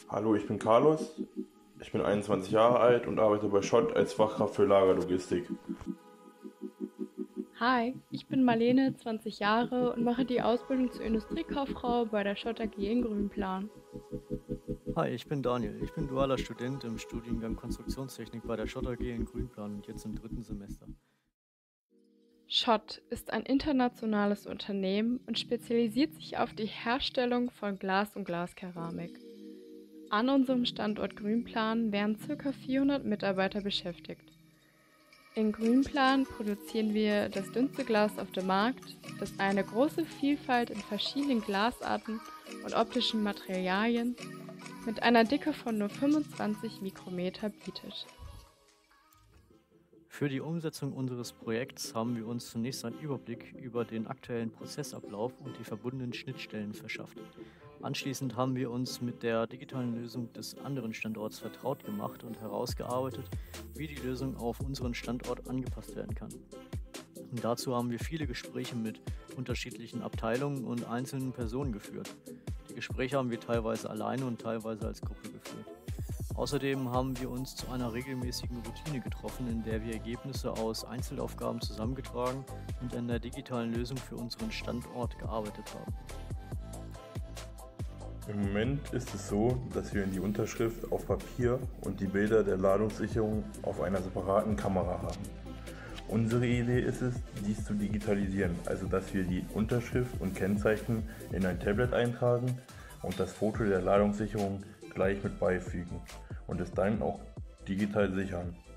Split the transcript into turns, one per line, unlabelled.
Hallo, ich bin Carlos. Ich bin 21 Jahre alt und arbeite bei Schott als Fachkraft für Lagerlogistik.
Hi, ich bin Marlene, 20 Jahre und mache die Ausbildung zur Industriekauffrau bei der Schott AG in Grünplan.
Hi, ich bin Daniel. Ich bin dualer Student im Studiengang Konstruktionstechnik bei der Schott AG in Grünplan und jetzt im dritten Semester.
Schott ist ein internationales Unternehmen und spezialisiert sich auf die Herstellung von Glas und Glaskeramik. An unserem Standort Grünplan werden ca. 400 Mitarbeiter beschäftigt. In Grünplan produzieren wir das dünnste Glas auf dem Markt, das eine große Vielfalt in verschiedenen Glasarten und optischen Materialien mit einer Dicke von nur 25 Mikrometer bietet.
Für die Umsetzung unseres Projekts haben wir uns zunächst einen Überblick über den aktuellen Prozessablauf und die verbundenen Schnittstellen verschafft. Anschließend haben wir uns mit der digitalen Lösung des anderen Standorts vertraut gemacht und herausgearbeitet, wie die Lösung auf unseren Standort angepasst werden kann. Und dazu haben wir viele Gespräche mit unterschiedlichen Abteilungen und einzelnen Personen geführt. Die Gespräche haben wir teilweise alleine und teilweise als Gruppe geführt. Außerdem haben wir uns zu einer regelmäßigen Routine getroffen, in der wir Ergebnisse aus Einzelaufgaben zusammengetragen und an der digitalen Lösung für unseren Standort gearbeitet haben.
Im Moment ist es so, dass wir die Unterschrift auf Papier und die Bilder der Ladungssicherung auf einer separaten Kamera haben. Unsere Idee ist es, dies zu digitalisieren, also dass wir die Unterschrift und Kennzeichen in ein Tablet eintragen und das Foto der Ladungssicherung gleich mit beifügen und es dann auch digital sichern.